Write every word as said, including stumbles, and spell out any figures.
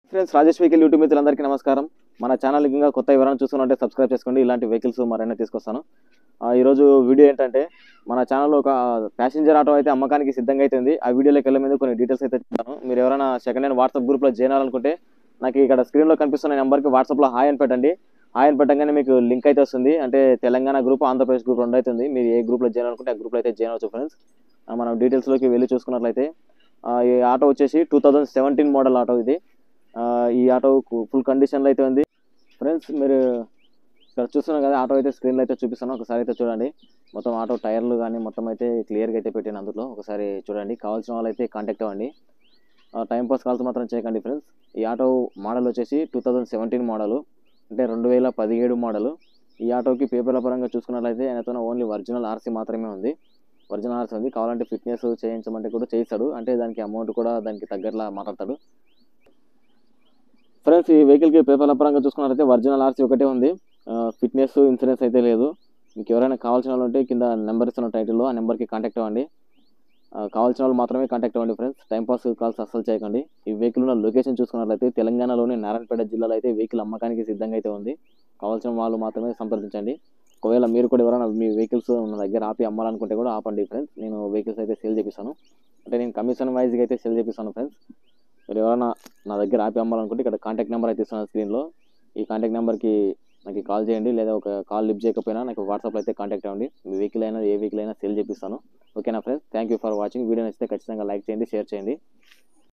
Friends, Rajesh vehicle YouTube మిత్రులందరికీ నమస్కారం. మన ఛానల్ ఇంకా కొత్త ఎవరైనా చూస్తున్నట్టే సబ్స్క్రైబ్ చేసుకోండి. ఇలాంటి వెహికల్స్ మరైనా తీసుకొస్తాను. ఈరోజు వీడియో ఏంటంటే, మన ఛానల్లో ఒక ప్యాసింజర్ ఆటో అయితే అమ్మకానికి సిద్ధంగా అయితే ఉంది. ఆ వీడియోలోకి వెళ్ళే మీద కొన్ని డీటెయిల్స్ అయితే చెప్తాను. మీరు ఎవరైనా సెకండ్ హ్యాండ్ వాట్సాప్ గ్రూప్లో జాయిన్ అవ్వాలనుకుంటే నాకు ఇక్కడ స్క్రీన్లో కనిపిస్తున్న నెంబర్కి వాట్సాప్లో హాయ్ అని పెట్టండి. హాయ్ అని పెట్టగానే మీకు లింక్ అయితే వస్తుంది. అంటే తెలంగాణ గ్రూప్, ఆంధ్రప్రదేశ్ గ్రూప్ రెండు అవుతుంది. మీరు ఏ గ్రూప్లో జాయిన్ అనుకుంటే ఆ గ్రూప్లో అయితే జాయిన్ అవ్వచ్చు ఫ్రెండ్స్. మనం డీటెయిల్స్లోకి వెళ్ళి చూసుకున్నట్లయితే ఈ ఆటో వచ్చేసి two thousand seventeen model auto ఇది. ఈ ఆటో ఫుల్ కండిషన్లో అయితే ఉంది ఫ్రెండ్స్. మీరు ఇక్కడ చూస్తున్నారు కదా, ఆటో అయితే స్క్రీన్లో అయితే చూపిస్తాను. ఒకసారి అయితే చూడండి. మొత్తం ఆటో టైర్లు కానీ మొత్తం అయితే క్లియర్గా అయితే పెట్టాను. అందులో ఒకసారి చూడండి. కావాల్సిన వాళ్ళు అయితే కాంటాక్ట్ అవ్వండి. టైం పాస్ కాల్స్ మాత్రం చేయకండి ఫ్రెండ్స్. ఈ ఆటో మోడల్ వచ్చేసి టూ థౌజండ్ సెవెంటీన్ మోడల్, అంటే రెండు వేల పదిహేడు మోడల్. ఈ ఆటోకి పేపర్ల పరంగా చూసుకున్నట్లయితే ఆయనతో ఓన్లీ ఒరిజినల్ ఆర్సీ మాత్రమే ఉంది. ఒరిజినల్ ఆర్సీ ఉంది. కావాలంటే ఫిట్నెస్ చేయించమంటే కూడా చేయిస్తాడు. అంటే దానికి అమౌంట్ కూడా దానికి తగ్గట్లా మాట్లాడతాడు ఫ్రెండ్స్. ఈ వెహికల్కి పేపర్ల పరంగా చూసుకున్నట్లయితే ఒరిజినల్ ఆర్సీ ఒకటే ఉంది. ఫిట్నెస్, ఇన్సూరెన్స్ అయితే లేదు. మీకు ఎవరైనా కావాల్సిన వాళ్ళు ఉంటే కింద నెంబర్ ఇస్తున్న టైటిల్లో ఆ నెంబర్కి కాంటాక్ట్ అవ్వండి. కావాల్సిన వాళ్ళు మాత్రమే కాంటాక్ట్ అవ్వండి ఫ్రెండ్స్. టైంపాస్ కాల్స్ అస్సలు చేయకండి. ఈ వెహికల్ ఉన్న లొకేషన్ చూసుకున్నట్లయితే తెలంగాణలోని నారాయణపేట జిల్లాలో అయితే వెహికల్ అమ్మకానికి సిద్ధంగా అయితే ఉంది. కావాల్సిన వాళ్ళు మాత్రమే సంప్రదించండి. ఒకవేళ మీరు కూడా ఎవరైనా మీ వెహికల్స్ నా దగ్గర ఆపి అమ్మాలనుకుంటే కూడా ఆపండి ఫ్రెండ్స్. నేను వెహికల్స్ అయితే సేల్ చేపిస్తాను. అంటే నేను కమిషన్ వైజ్గా అయితే సేల్ చేపిస్తాను ఫ్రెండ్స్. మీరు ఎవరైనా నా దగ్గర ఆపి అమ్మాలనుకుంటే ఇక్కడ కాంటాక్ట్ నెంబర్ అయితే ఇస్తున్నాను స్క్రీన్లో. ఈ కాంటాక్ట్ నెంబర్కి నాకు కాల్ చేయండి, లేదా ఒక కాల్ లిఫ్ట్ చేయకపోయినా నాకు వాట్సాప్లో అయితే కాంటాక్ట్ అవ్వండి. మీ వెహికల్ అయినా ఏ వెహికల్ అయినా సేల్ చేపిస్తాను. ఓకేనా friends? Thank you for watching. Video నచ్చితే ఖచ్చితంగా లైక్ చేయండి, షేర్ చేయండి.